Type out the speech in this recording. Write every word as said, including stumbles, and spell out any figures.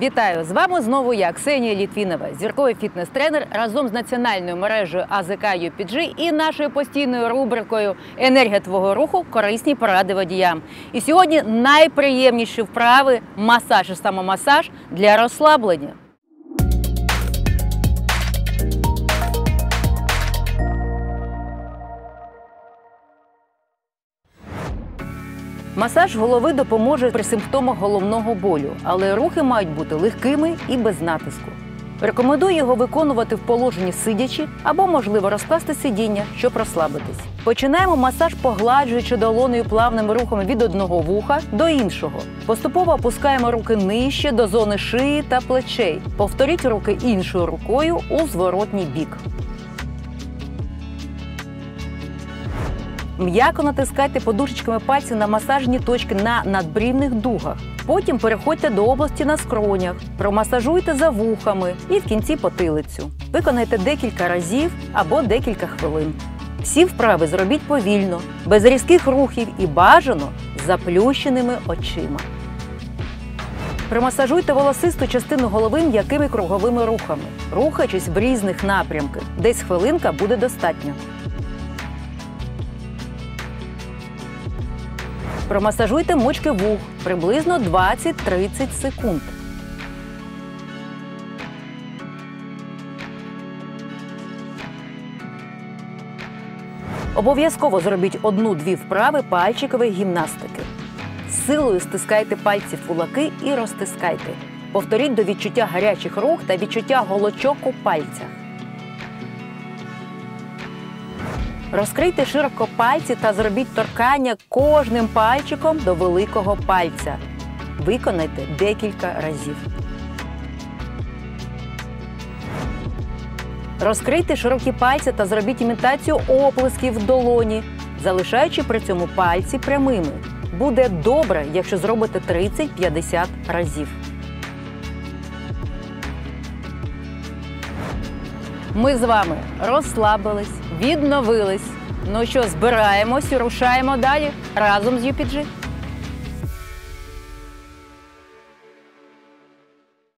Вітаю! З вами знову я, Ксенія Літвінова, зірковий фітнес-тренер разом з національною мережею А З К Ю Пі Джі і нашою постійною рубрикою «Енергія твого руху. Корисні поради водіям». І сьогодні найприємніші вправи – масаж і самомасаж для розслаблення. Масаж голови допоможе при симптомах головного болю, але рухи мають бути легкими і без натиску. Рекомендую його виконувати в положенні сидячи або, можливо, розкласти сидіння, щоб розслабитись. Починаємо масаж, погладжуючи долонею плавними рухами від одного вуха до іншого. Поступово опускаємо руки нижче до зони шиї та плечей. Повторіть руки іншою рукою у зворотній бік. М'яко натискайте подушечками пальців на масажні точки на надбрівних дугах. Потім переходьте до області на скронях, промасажуйте за вухами і в кінці потилицю. Виконайте декілька разів або декілька хвилин. Всі вправи зробіть повільно, без різких рухів і бажано з заплющеними очима. Примасажуйте волосисту частину голови м'якими круговими рухами, рухаючись в різних напрямках. Десь хвилинка буде достатньо. Промасажуйте мочки вух приблизно двадцять-тридцять секунд. Обов'язково зробіть одну-дві вправи пальчикової гімнастики. З силою стискайте пальці в кулаки і розтискайте. Повторіть до відчуття гарячих рук та відчуття голочок у пальцях. Розкрийте широко пальці та зробіть торкання кожним пальчиком до великого пальця. Виконайте декілька разів. Розкрийте широкі пальці та зробіть імітацію оплесків в долоні, залишаючи при цьому пальці прямими. Буде добре, якщо зробите тридцять-п'ятдесят разів. Ми з вами розслабились, відновились. Ну що, збираємось і рушаємо далі разом з Ю Пі Джі.